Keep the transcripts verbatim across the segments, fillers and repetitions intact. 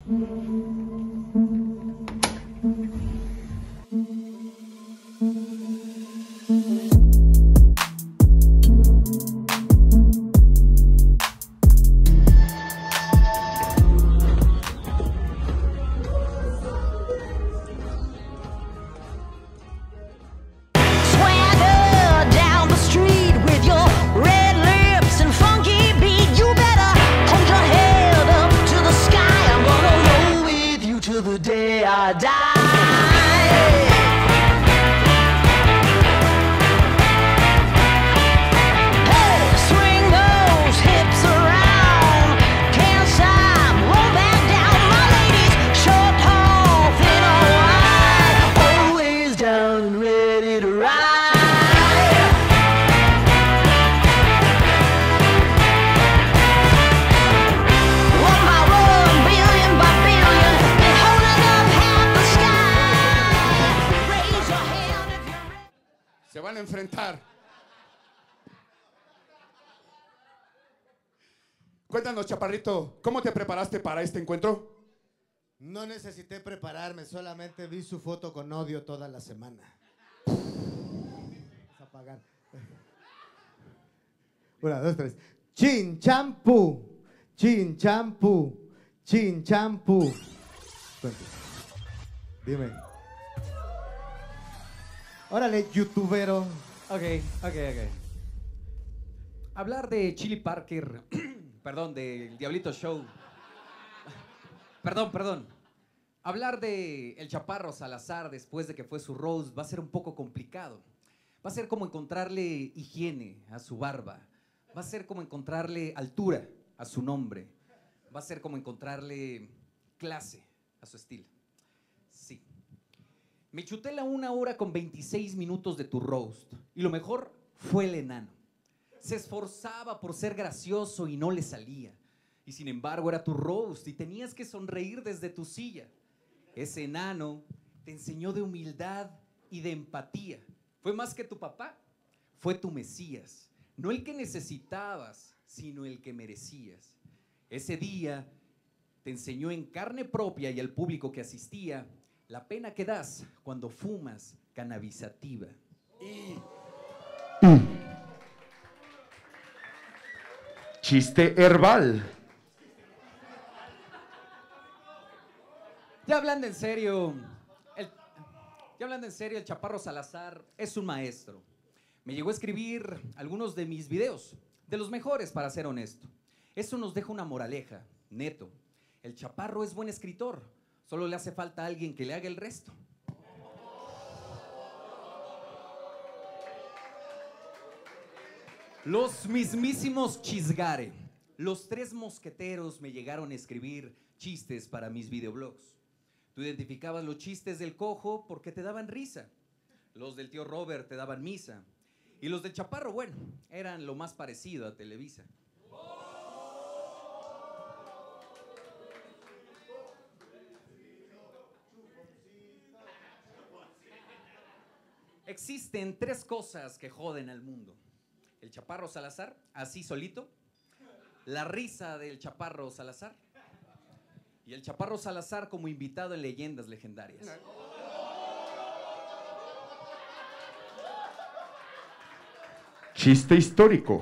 Enfrentar. Cuéntanos, chaparrito, ¿cómo te preparaste para este encuentro? No necesité prepararme, solamente vi su foto con odio toda la semana. Vamos a apagar. Una, dos, tres. Chin champú, chin champú, chin champú. Dime. Órale, youtubero. Ok, ok, ok. Hablar de Chili Parker, perdón, del Diablito Show. Perdón, perdón. Hablar de El Chaparro Salazar después de que fue su roast va a ser un poco complicado. Va a ser como encontrarle higiene a su barba. Va a ser como encontrarle altura a su nombre. Va a ser como encontrarle clase a su estilo. Sí. Me chuté la una hora con veintiséis minutos de tu roast. Y lo mejor fue el enano. Se esforzaba por ser gracioso y no le salía. Y sin embargo era tu roast y tenías que sonreír desde tu silla. Ese enano te enseñó de humildad y de empatía. Fue más que tu papá. Fue tu Mesías. No el que necesitabas, sino el que merecías. Ese día te enseñó en carne propia y al público que asistía la pena que das cuando fumas cannabisativa. Y... Mm. Chiste herbal. Ya hablando en serio, el, ya hablando en serio, el Chaparro Salazar es un maestro. Me llegó a escribir algunos de mis videos, de los mejores para ser honesto. Eso nos deja una moraleja, neto. El Chaparro es buen escritor. Solo le hace falta a alguien que le haga el resto. Los mismísimos Chisgare, los tres mosqueteros me llegaron a escribir chistes para mis videoblogs. Tú identificabas los chistes del cojo porque te daban risa. Los del tío Robert te daban misa. Y los del Chaparro, bueno, eran lo más parecido a Televisa. Existen tres cosas que joden al mundo. El Chaparro Salazar, así solito. La risa del Chaparro Salazar. Y el Chaparro Salazar como invitado en Leyendas Legendarias. Chiste histórico.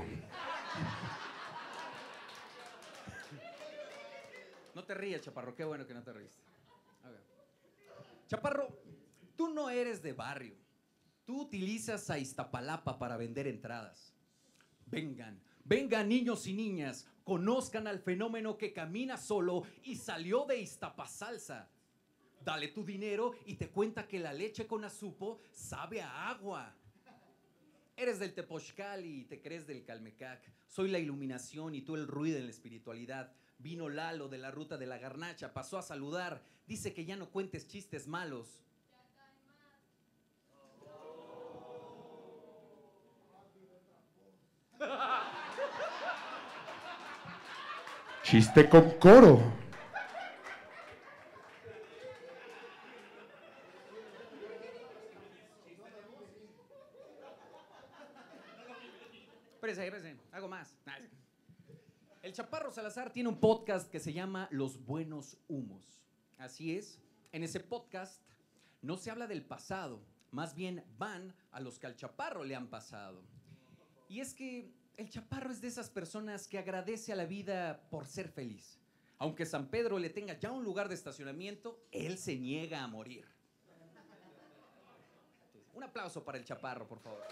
No te rías, Chaparro, qué bueno que no te ríes. Okay. Chaparro, tú no eres de barrio. Tú utilizas a Iztapalapa para vender entradas. Vengan, vengan niños y niñas, conozcan al fenómeno que camina solo y salió de Iztapasalsa. Dale tu dinero y te cuenta que la leche con azupo sabe a agua. Eres del Tepochcali y te crees del Calmecac. Soy la iluminación y tú el ruido en la espiritualidad. Vino Lalo de la ruta de la garnacha, pasó a saludar. Dice que ya no cuentes chistes malos. Chiste con coro. Espérese, espérese, hago más. El Chaparro Salazar tiene un podcast que se llama Los Buenos Humos. Así es, en ese podcast no se habla del pasado, más bien van a los que al Chaparro le han pasado. Y es que el Chaparro es de esas personas que agradece a la vida por ser feliz. Aunque San Pedro le tenga ya un lugar de estacionamiento, él se niega a morir. Un aplauso para el Chaparro, por favor.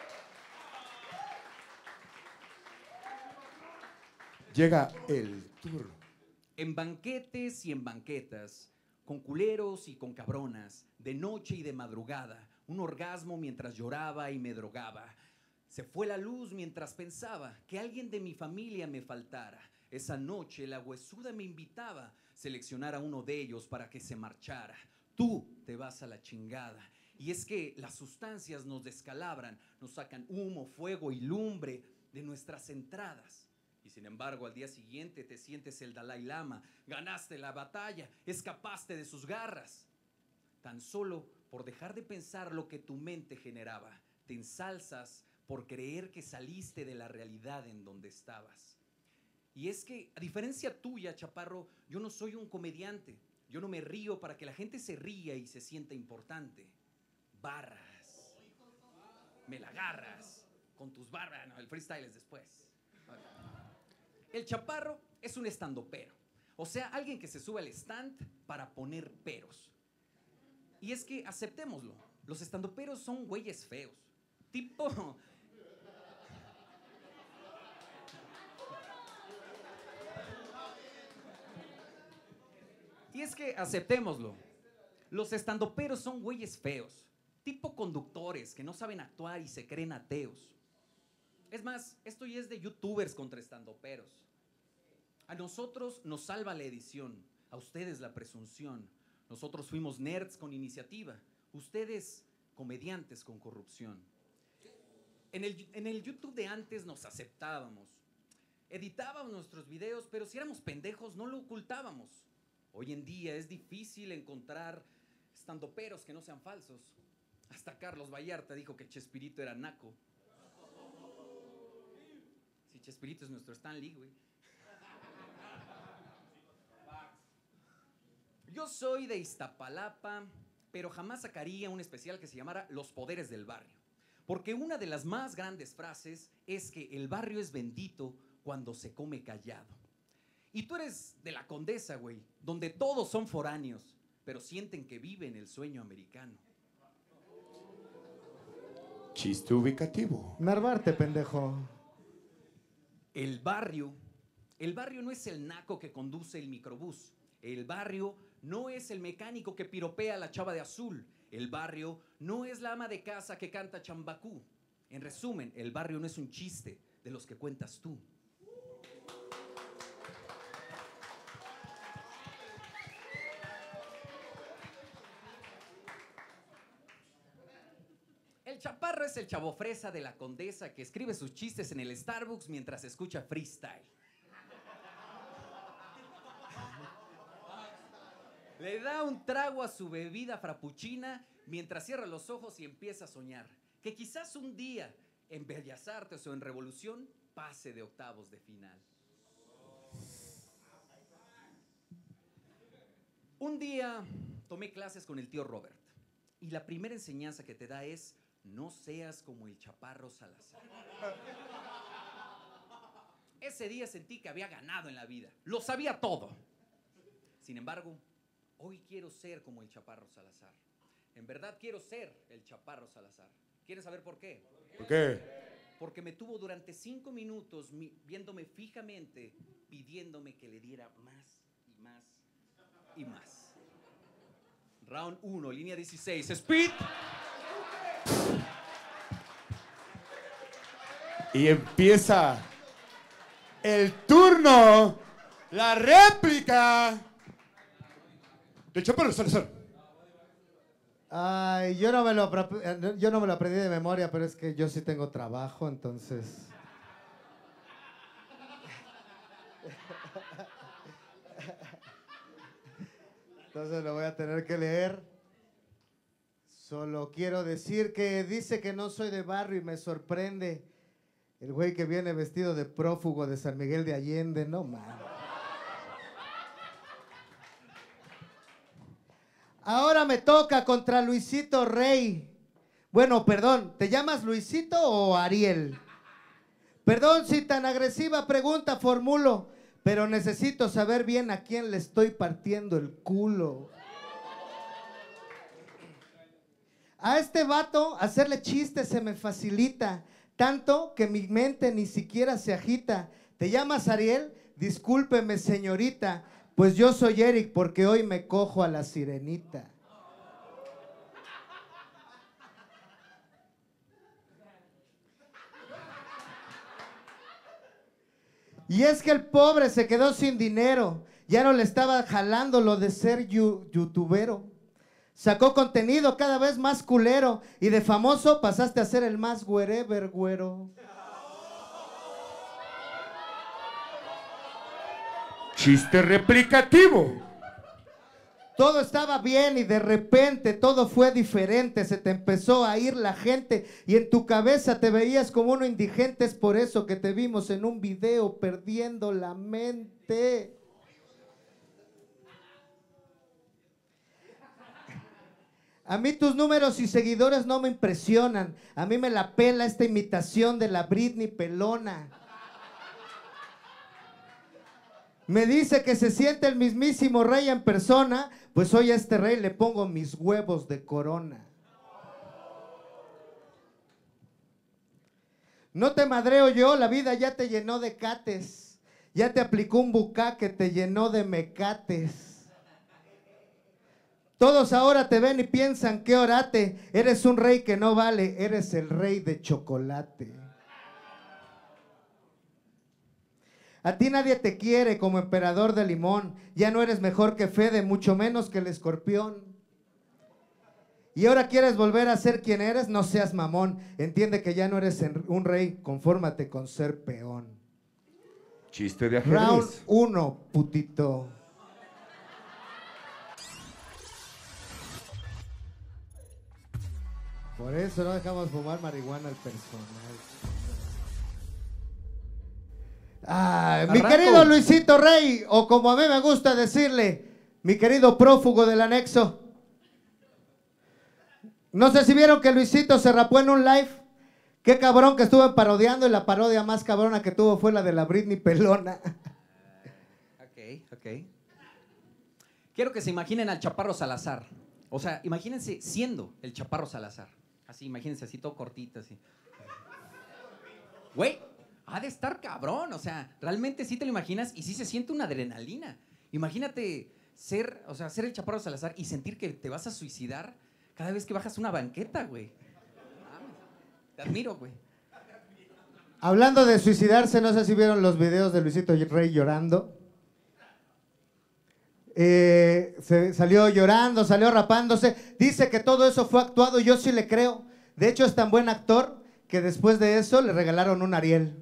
Llega el turno. En banquetes y en banquetas, con culeros y con cabronas, de noche y de madrugada, un orgasmo mientras lloraba y me drogaba. Se fue la luz mientras pensaba que alguien de mi familia me faltara. Esa noche la huesuda me invitaba a seleccionar a uno de ellos para que se marchara. Tú te vas a la chingada. Y es que las sustancias nos descalabran, nos sacan humo, fuego y lumbre de nuestras entradas. Y sin embargo, al día siguiente te sientes el Dalai Lama, ganaste la batalla, escapaste de sus garras. Tan solo por dejar de pensar lo que tu mente generaba, te ensalzas por creer que saliste de la realidad en donde estabas. Y es que, a diferencia tuya, Chaparro, yo no soy un comediante. Yo no me río para que la gente se ría y se sienta importante. Barras. Me la agarras con tus barras. No, el freestyle es después. El Chaparro es un estandopero. O sea, alguien que se sube al stand para poner peros. Y es que, aceptémoslo, los estandoperos son güeyes feos. Tipo... Y es que, aceptémoslo, los estandoperos son güeyes feos, tipo conductores que no saben actuar y se creen ateos. Es más, esto ya es de youtubers contra estandoperos. A nosotros nos salva la edición, a ustedes la presunción. Nosotros fuimos nerds con iniciativa, ustedes comediantes con corrupción. En el, en el YouTube de antes nos aceptábamos, editábamos nuestros videos, pero si éramos pendejos no lo ocultábamos. Hoy en día es difícil encontrar estandoperos que no sean falsos. Hasta Carlos Vallarta dijo que Chespirito era naco. Si Chespirito es nuestro Stan Lee, güey. Yo soy de Iztapalapa, pero jamás sacaría un especial que se llamara Los Poderes del Barrio. Porque una de las más grandes frases es que el barrio es bendito cuando se come callado. Y tú eres de la Condesa, güey, donde todos son foráneos, pero sienten que viven el sueño americano. Chiste ubicativo. Narvarte, pendejo. El barrio, el barrio no es el naco que conduce el microbús. El barrio no es el mecánico que piropea a la chava de azul. El barrio no es la ama de casa que canta chambacú. En resumen, el barrio no es un chiste de los que cuentas tú. El Chaparro es el chavo fresa de la Condesa que escribe sus chistes en el Starbucks mientras escucha freestyle. Le da un trago a su bebida frappuccina mientras cierra los ojos y empieza a soñar que quizás un día en Bellas Artes o en Revolución pase de octavos de final. Un día tomé clases con el tío Robert y la primera enseñanza que te da es: no seas como el Chaparro Salazar. Ese día sentí que había ganado en la vida. Lo sabía todo. Sin embargo, hoy quiero ser como el Chaparro Salazar. En verdad quiero ser el Chaparro Salazar. ¿Quieres saber por qué? ¿Por qué? Porque me tuvo durante cinco minutos mi, viéndome fijamente, pidiéndome que le diera más y más y más. Round uno, línea dieciséis, speed. Y empieza el turno, la réplica de Chaparro Salazar. Ay, yo no, me lo, apro- yo no me lo aprendí de memoria, pero es que yo sí tengo trabajo, entonces... Entonces lo voy a tener que leer. Solo quiero decir que dice que no soy de barrio y me sorprende. El güey que viene vestido de prófugo de San Miguel de Allende, no mames. Ahora me toca contra Luisito Rey. Bueno, perdón, ¿te llamas Luisito o Ariel? Perdón si tan agresiva pregunta formulo, pero necesito saber bien a quién le estoy partiendo el culo. A este vato hacerle chistes se me facilita, tanto que mi mente ni siquiera se agita. ¿Te llamas Ariel? Discúlpeme, señorita, pues yo soy Eric porque hoy me cojo a la sirenita. Y es que el pobre se quedó sin dinero, ya no le estaba jalando lo de ser yu youtubero. Sacó contenido cada vez más culero y de famoso pasaste a ser el más wherever, güero. Chiste replicativo. Todo estaba bien y de repente todo fue diferente, se te empezó a ir la gente y en tu cabeza te veías como uno indigente, es por eso que te vimos en un video perdiendo la mente. A mí tus números y seguidores no me impresionan, a mí me la pela esta imitación de la Britney pelona. Me dice que se siente el mismísimo rey en persona, pues hoy a este rey le pongo mis huevos de corona. No te madreo yo, la vida ya te llenó de cates, ya te aplicó un bucá que te llenó de mecates. Todos ahora te ven y piensan que orate, eres un rey que no vale, eres el rey de chocolate. A ti nadie te quiere como emperador de limón, ya no eres mejor que Fede, mucho menos que el escorpión. Y ahora quieres volver a ser quien eres, no seas mamón, entiende que ya no eres un rey, confórmate con ser peón. Chiste de ajedrez. Round uno, putito. Por eso no dejamos fumar marihuana al personal. Ah, mi querido Luisito Rey, o como a mí me gusta decirle, mi querido prófugo del anexo. No sé si vieron que Luisito se rapó en un live. Qué cabrón que estuve parodiando y la parodia más cabrona que tuvo fue la de la Britney pelona. Ok, ok. Quiero que se imaginen al Chaparro Salazar. O sea, imagínense siendo el Chaparro Salazar. Así, imagínense así, todo cortito, así. Güey. Ha de estar cabrón, o sea, realmente sí te lo imaginas y sí se siente una adrenalina. Imagínate ser, o sea, ser el Chaparro Salazar y sentir que te vas a suicidar cada vez que bajas una banqueta, güey. Te admiro, güey. Hablando de suicidarse, no sé si vieron los videos de Luisito Rey llorando. Eh, se salió llorando, salió rapándose. Dice que todo eso fue actuado, yo sí le creo. De hecho, es tan buen actor que después de eso le regalaron un Ariel.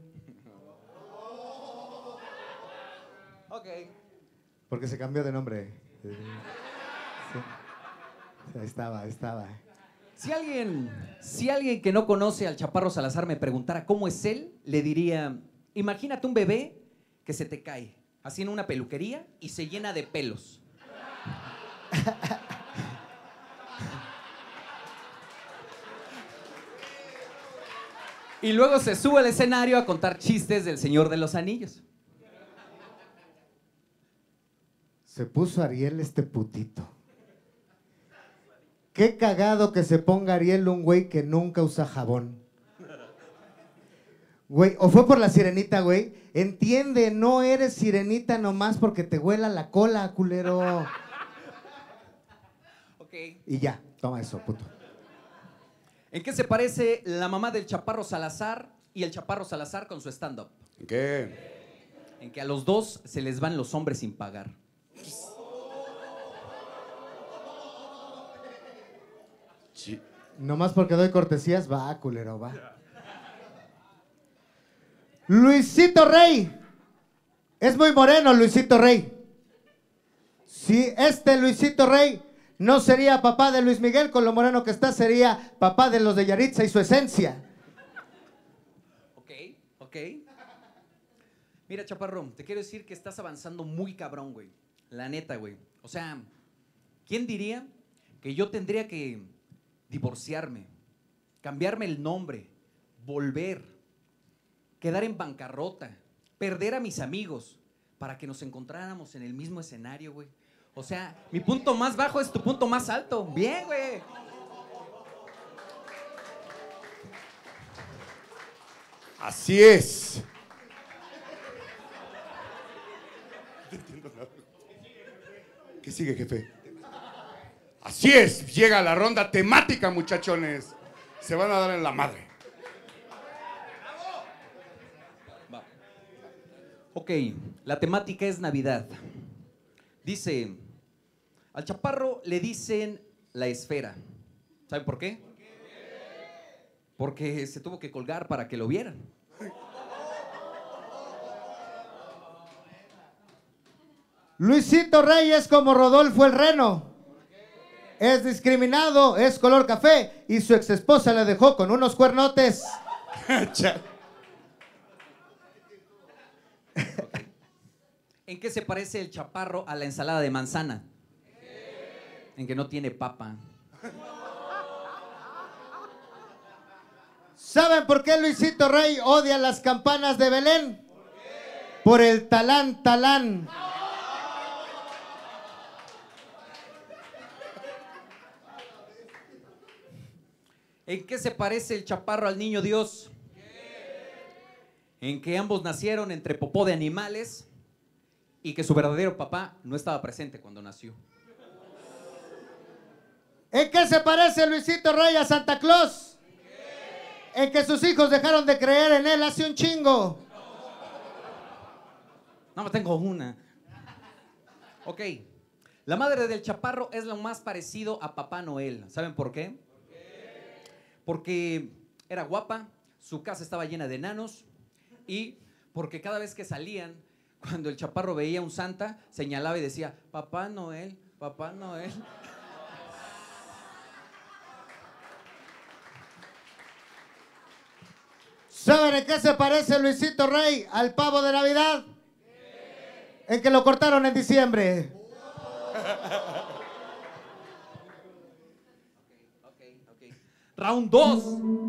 Porque se cambió de nombre. Sí. Ahí estaba, ahí estaba. Si alguien, si alguien que no conoce al Chaparro Salazar me preguntara cómo es él, le diría, imagínate un bebé que se te cae, así en una peluquería y se llena de pelos. Y luego se sube al escenario a contar chistes del Señor de los Anillos. Se puso Ariel este putito. Qué cagado que se ponga Ariel un güey que nunca usa jabón. Güey, o fue por la sirenita, güey. Entiende, no eres sirenita nomás porque te huela la cola, culero. Ok. Y ya, toma eso, puto. ¿En qué se parece la mamá del Chaparro Salazar y el Chaparro Salazar con su stand-up? ¿En qué? En que a los dos se les van los hombres sin pagar. Sí. Nomás porque doy cortesías, va, culero, va. Luisito Rey. Es muy moreno, Luisito Rey. Si este Luisito Rey no sería papá de Luis Miguel, con lo moreno que está, sería papá de los de Yaritza y su esencia. Ok, ¿ok? Mira, Chaparro, te quiero decir que estás avanzando muy cabrón, güey. La neta, güey. O sea, ¿quién diría que yo tendría que divorciarme, cambiarme el nombre, volver, quedar en bancarrota, perder a mis amigos para que nos encontráramos en el mismo escenario, güey? O sea, mi punto más bajo es tu punto más alto. Bien, güey. Así es. ¿Qué sigue, jefe? Así es, llega la ronda temática, muchachones. Se van a dar en la madre. Va. Ok, la temática es Navidad. Dice, al Chaparro le dicen la esfera. ¿Saben por qué? Porque se tuvo que colgar para que lo vieran. Luisito Rey es como Rodolfo el Reno. Es discriminado, es color café y su exesposa le dejó con unos cuernotes. Okay. ¿En qué se parece el Chaparro a la ensalada de manzana? En que no tiene papa. ¿Saben por qué Luisito Rey odia las campanas de Belén? Por el talán, talán. ¿En qué se parece el Chaparro al niño Dios? En que ambos nacieron entre popó de animales y que su verdadero papá no estaba presente cuando nació. ¿En qué se parece Luisito Rey a Santa Claus? En que sus hijos dejaron de creer en él hace un chingo. No, tengo una. Ok. La madre del Chaparro es lo más parecido a Papá Noel. ¿Saben por qué? Porque era guapa, su casa estaba llena de enanos y porque cada vez que salían, cuando el Chaparro veía un Santa, señalaba y decía, Papá Noel, Papá Noel. ¿Saben en qué se parece Luisito Rey al pavo de Navidad? En que lo cortaron en diciembre. Round dos.